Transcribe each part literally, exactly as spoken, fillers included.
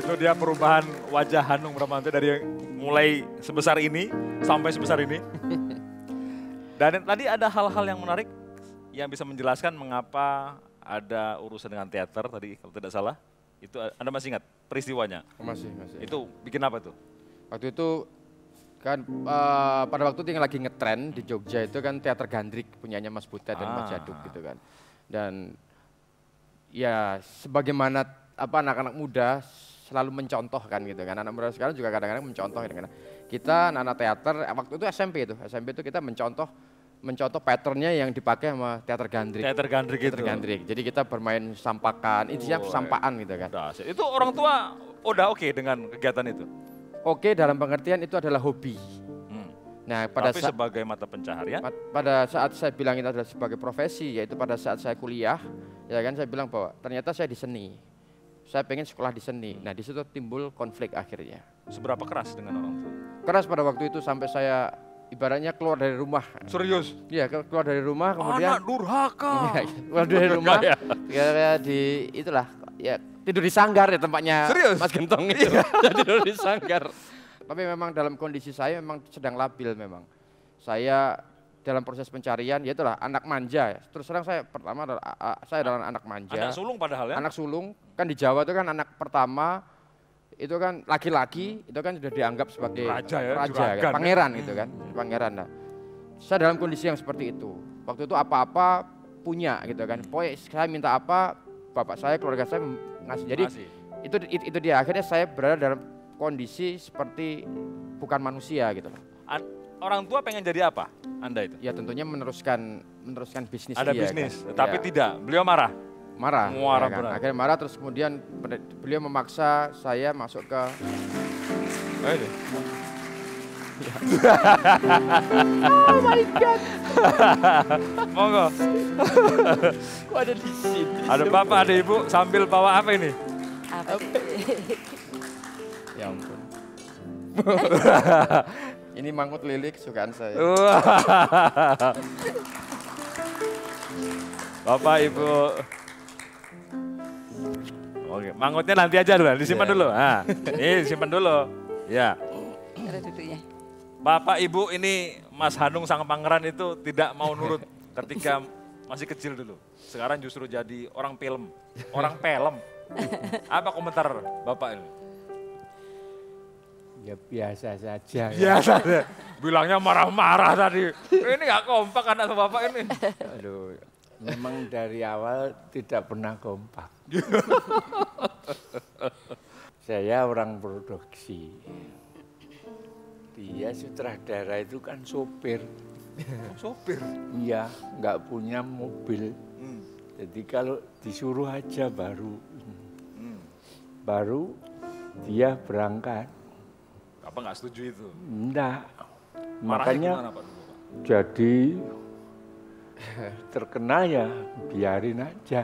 Itu dia perubahan wajah Hanung Bramantyo dari yang mulai sebesar ini sampai sebesar ini. Dan tadi ada hal-hal yang menarik yang bisa menjelaskan mengapa ada urusan dengan teater tadi kalau tidak salah. Itu Anda masih ingat peristiwanya? Masih, masih. Itu bikin apa tuh? Waktu itu kan uh, pada waktu itu yang lagi ngetren di Jogja itu kan teater gandrik punyanya Mas Butet dan Ah. Mas Jaduk gitu kan. Dan ya sebagaimana apa anak-anak muda selalu mencontoh kan gitu kan. Anak muda sekarang juga kadang-kadang mencontoh gitu kan. Kita anak-anak teater waktu itu S M P itu, S M P itu kita mencontoh mencontoh patternnya yang dipakai sama teater gandrik. Teater gandrik Teater itu. gandrik. Jadi kita bermain sampakan, intinya Oh, sampaan gitu kan. Dahsyat. Itu orang tua udah oke dengan kegiatan itu? Oke dalam pengertian itu adalah hobi. Hmm. Nah pada Tapi saat sebagai mata pencaharian? Pad- pada saat saya bilang itu adalah sebagai profesi, yaitu pada saat saya kuliah, ya kan saya bilang bahwa ternyata saya di seni, saya pengen sekolah di seni. Nah di situ timbul konflik akhirnya. Seberapa keras dengan orang tua? Keras pada waktu itu sampai saya ibaratnya keluar dari rumah. Serius? Iya ke- keluar dari rumah kemudian Anak durhaka. Iya, keluar dari rumah, Ya. ya, di itulah ya tidur di sanggar ya tempatnya Serius? Mas Gentong itu. Saya tidur di sanggar. Tapi memang dalam kondisi saya memang sedang labil memang. Saya dalam proses pencarian, ya itulah anak manja. Terus terang saya pertama adalah a- a- saya adalah anak manja. Anak sulung padahal ya? Anak sulung kan di Jawa itu kan anak pertama itu kan laki-laki itu kan sudah dianggap sebagai Raja ya, raja juragan kan, ya. pangeran gitu kan, pangeran. Nah, saya dalam kondisi yang seperti itu. Waktu itu apa-apa punya gitu kan. Pokoknya saya minta apa, bapak saya, keluarga saya ngasih. Jadi Masih. itu itu, itu dia akhirnya saya berada dalam kondisi seperti bukan manusia gitu loh. An- orang tua pengen jadi apa Anda itu? Ya tentunya meneruskan meneruskan bisnis Ada dia, bisnis, kan. tapi Ya, tidak. Beliau marah. marah. Marah ya kan. berat. Akhirnya marah terus kemudian ber- beliau memaksa saya masuk ke Oh, ini. Oh my god. Monggo. Kok ada di sini? Ada bapak, ada ibu sambil bawa apa ini? Apa sih? Ya ampun. Ini mangkut lilik kesukaan saya. Wah. Bapak, ibu. Oke, mangkutnya nanti aja dulu, disimpan Ya. dulu. Nah, ini disimpan dulu. Ya. Ada duduknya. Bapak, ibu, ini Mas Hanung sang pangeran itu tidak mau nurut ketika masih kecil dulu. Sekarang justru jadi orang film, orang film. Apa komentar Bapak ini? Ya biasa saja. Biasa deh. Bilangnya marah-marah tadi. Ini gak kompak anak sama Bapak ini. Aduh, memang dari awal tidak pernah kompak. Saya orang produksi. Dia sutradara itu kan sopir. Sopir. Iya, nggak punya mobil. Hmm. Jadi kalau disuruh aja baru, Hmm. baru dia berangkat. Apa nggak setuju itu? Enggak. Marahnya Makanya gimana, Pak, dulu, Pak? jadi terkena ya biarin aja.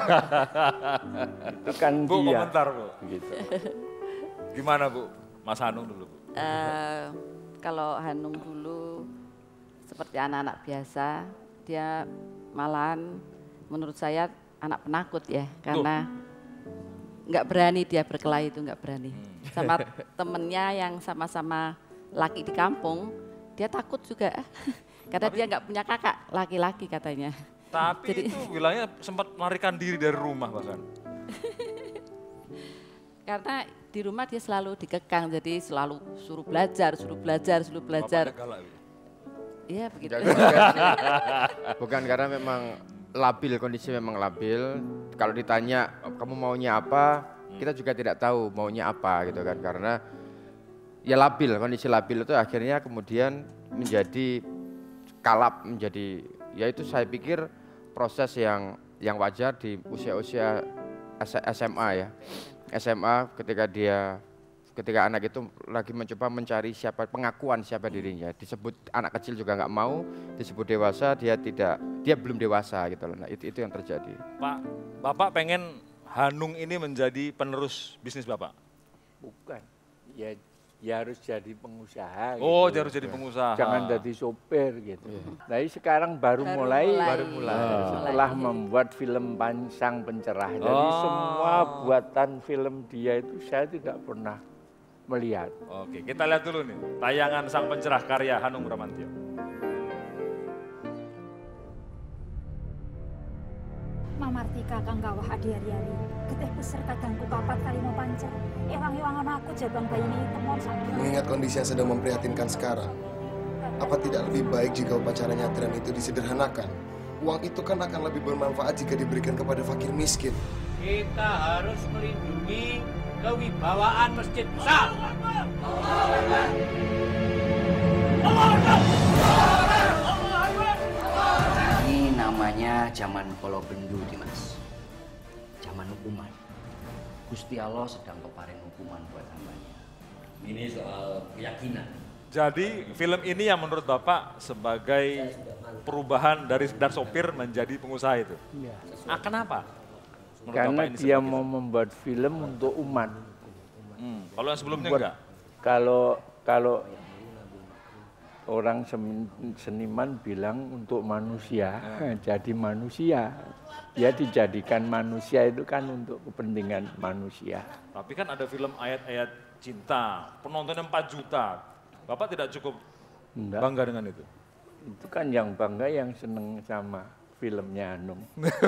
Itu kan Bu, dia. komentar Bu. Gitu. Gimana Bu? Mas Hanung dulu Bu. Eh, kalau Hanung dulu seperti anak-anak biasa, dia malahan menurut saya anak penakut ya, karena nggak berani dia berkelahi itu nggak berani. Sama temennya yang sama-sama laki di kampung, dia takut juga. Karena dia nggak punya kakak laki-laki katanya. Tapi Jadi- itu bilangnya sempat melarikan diri dari rumah bahkan. Karena di rumah dia selalu dikekang, jadi selalu suruh belajar, suruh belajar, suruh belajar. Bapaknya galak, Bu. Iya begitu. Enggak, enggak sih. Bukan karena memang labil, kondisi memang labil. Kalau ditanya kamu maunya apa, kita juga tidak tahu maunya apa gitu kan. Karena ya labil, kondisi labil itu akhirnya kemudian menjadi kalap, menjadi ya itu saya pikir proses yang yang wajar di usia-usia S M A ya. S M A ketika dia ketika anak itu lagi mencoba mencari siapa pengakuan siapa dirinya, disebut anak kecil juga nggak mau, disebut dewasa dia tidak, dia belum dewasa gitu loh. Nah itu itu yang terjadi. Pak, Bapak pengen Hanung ini menjadi penerus bisnis Bapak? Bukan. Ya ya harus jadi pengusaha. Oh, gitu. harus jadi pengusaha. Jangan jadi sopir gitu. Tapi sekarang baru, Baru mulai, mulai. Baru mulai. eh, setelah Mulai. membuat film Pan- Sang Pencerah. Jadi Oh. semua buatan film dia itu saya tidak pernah melihat. Oke, kita lihat dulu nih. Tayangan Sang Pencerah karya Hanung Bramantyo. Mamartika kang gawah adi ari-ari. Getih peser kadangku papat kali mau pancar. Ewang-ewangan aku jabang bayine temon sakit. Mengingat kondisi yang sedang memprihatinkan sekarang, apa tidak lebih baik jika upacara nyadran itu disederhanakan? Uang itu kan akan lebih bermanfaat jika diberikan kepada fakir miskin. Kita harus melindungi kewibawaan masjid besar. Ini namanya zaman Kolo Bendu, Dimas. Zaman hukuman. Gusti Allah sedang keparing hukuman buat hambanya. Ini soal keyakinan. Jadi film ini yang menurut Bapak sebagai perubahan dari sekedar sopir menjadi pengusaha itu? Ya. Ah, kenapa? Menurut Karena Bapak ini dia seperti mau itu? membuat film untuk umat. Hmm, kalau yang sebelumnya Buat- enggak? Kalau kalau orang semen- seniman bilang untuk manusia, jadi manusia. Dia dijadikan manusia itu kan untuk kepentingan manusia. Tapi kan ada film ayat-ayat cinta, penontonnya empat juta. Bapak tidak cukup Enggak. bangga dengan itu? Itu kan yang bangga yang seneng sama filmnya Hanung.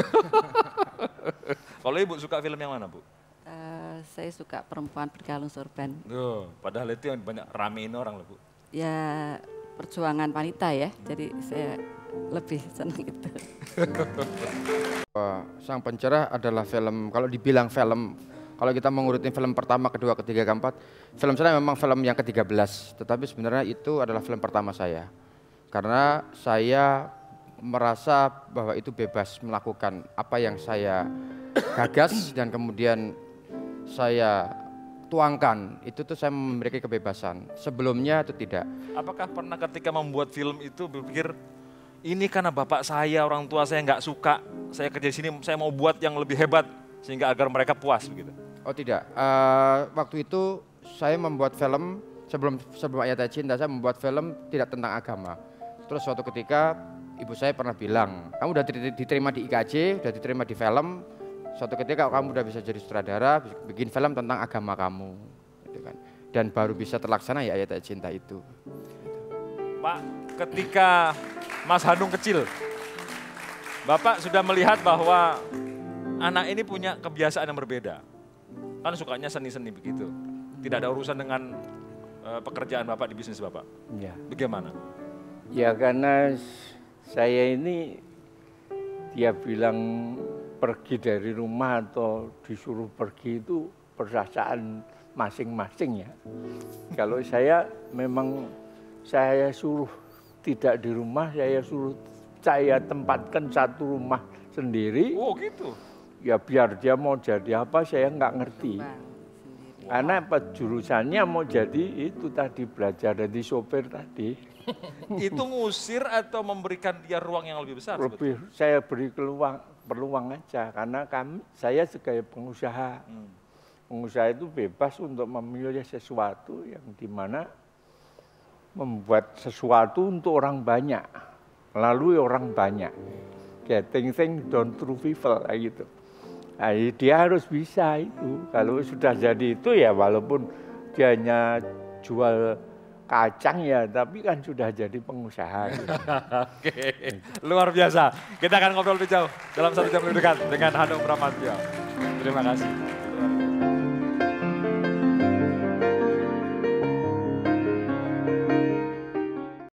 Kalau Ibu suka film yang mana, Bu? Eh, saya suka perempuan berkalung sorban. Duh, padahal itu yang banyak ramein orang loh, Bu. Ya perjuangan wanita ya, jadi saya lebih senang itu. Uh, Sang Pencerah adalah film, kalau dibilang film, kalau kita mengurutin film pertama, kedua, ketiga, keempat, film saya memang film yang ketiga belas, tetapi sebenarnya itu adalah film pertama saya. Karena saya merasa bahwa itu bebas melakukan apa yang saya gagas dan kemudian saya tuangkan, itu tuh saya memiliki kebebasan. Sebelumnya itu tidak. Apakah pernah ketika membuat film itu berpikir, ini karena bapak saya, orang tua saya nggak suka, saya kerja di sini, saya mau buat yang lebih hebat, sehingga agar mereka puas begitu? Oh tidak, uh, waktu itu saya membuat film, sebelum sebelum Ayat Cinta saya membuat film tidak tentang agama. Terus suatu ketika ibu saya pernah bilang, kamu udah diterima di I K J, udah diterima di film, suatu ketika kamu udah bisa jadi sutradara, bikin film tentang agama kamu, gitu kan. Dan baru bisa terlaksana ya Ayat Cinta itu. Pak, ketika Mas Hanung kecil, Bapak sudah melihat bahwa anak ini punya kebiasaan yang berbeda. Kan sukanya seni-seni begitu. Tidak ada urusan dengan uh, pekerjaan Bapak di bisnis Bapak. Ya. Bagaimana? Ya karena saya ini dia bilang pergi dari rumah atau disuruh pergi itu perasaan masing-masing ya. Kalau saya memang saya suruh tidak di rumah, saya suruh saya tempatkan satu rumah sendiri. Oh gitu? Ya biar dia mau jadi apa saya nggak ngerti. Bang, sendiri. Karena apa jurusannya mau jadi itu tadi belajar jadi sopir tadi. Itu ngusir atau memberikan dia ruang yang lebih besar? Lebih saya beri peluang peluang aja karena kami saya sebagai pengusaha. Hmm. Pengusaha itu bebas untuk memilih sesuatu yang dimana membuat sesuatu untuk orang banyak, melalui orang banyak. Getting things done through people kayak gitu. Nah, dia harus bisa itu. Kalau sudah jadi itu ya walaupun dia hanya jual kacang ya, tapi kan sudah jadi pengusaha. Gitu. Oke, luar biasa. Kita akan ngobrol lebih jauh dalam satu jam lebih dekat dengan Hanung Bramantyo. Terima kasih.